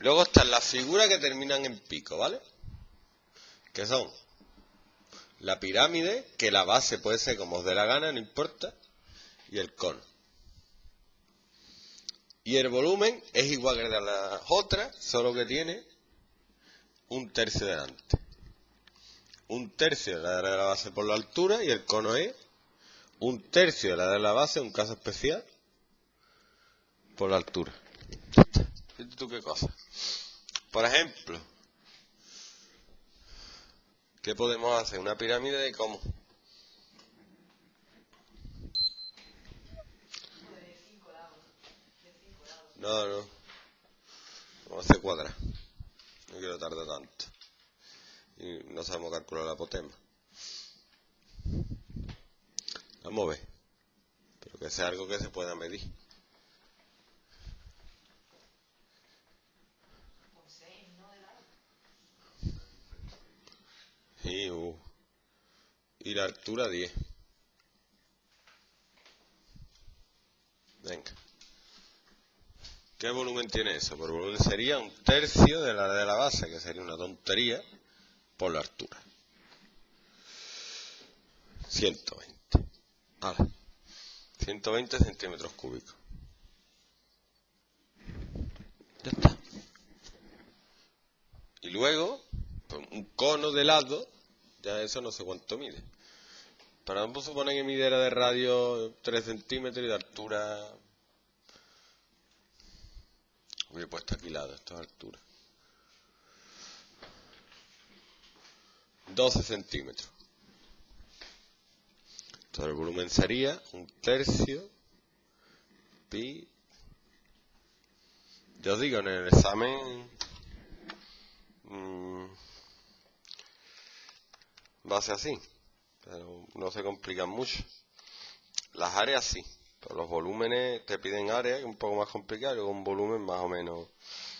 Luego están las figuras que terminan en pico, ¿vale? Que son la pirámide, que la base puede ser como os dé la gana, no importa, y el cono. Y el volumen es igual que el de las otras, solo que tiene un tercio delante. Un tercio de la base por la altura y el cono es un tercio de la base, un caso especial, por la altura. Fíjate tú qué cosa. Por ejemplo, ¿qué podemos hacer? Una pirámide de cómo. No. Vamos a hacer cuadrada. No quiero tardar tanto. Y no sabemos calcular la apotema. Vamos a ver. Pero que sea algo que se pueda medir. Y la altura 10. Venga. ¿Qué volumen tiene eso? Por volumen sería un tercio de la base, que sería una tontería, por la altura. 120. Vale. 120 centímetros cúbicos. Ya está. Y luego, pues, un cono de lado, ya eso no sé cuánto mide. Pero vamos a suponer que midera de radio 3 centímetros y de altura... Hubiera puesto aquí lado, esto es altura. 12 centímetros. Entonces el volumen sería un tercio pi. Yo os digo, en el examen va a ser así, pero no se complican mucho. Las áreas sí, pero los volúmenes te piden áreas, un poco más complicado, y luego un volumen más o menos